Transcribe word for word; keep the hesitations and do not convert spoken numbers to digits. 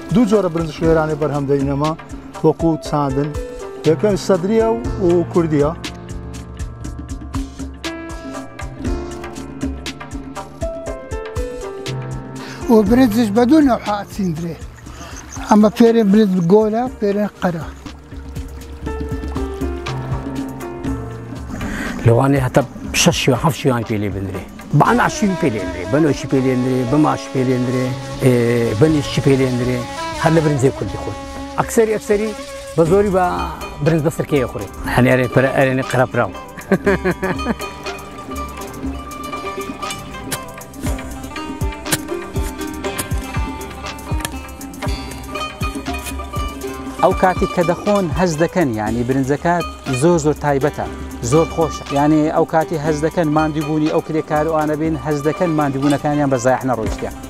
دوو جۆرە برنج شێرانی بەرهەم دەینەما وەکو چاندن یەکەم سەدریە و کوردیە. و برنجش بدون نوع سندري اما فيرين برنج جولا فيرين قرا لو انا حتى شش وحف شو يعني بيلي بندري بعنا عشرين بيلي بندري بنو شي بيلي بندري بماش بيلي بندري بني شي بيلي بندري هلا برنج كل يخون اكثري اكثري بزوري با برنج بس كي يخوري يعني اري اري قرا براو ئەو کاتی کە دەخۆن هەز دەکەن یعنی برنجەکە زۆر زۆر تایبەتە زۆر خۆشە یعنی ئەو کاتی هەز دەکەن ماندووبوونی ئەو کرێکار و ئانە بین هەز دەکەن ماندووبوونەکانیان بە زایح نەڕۆیشتیان.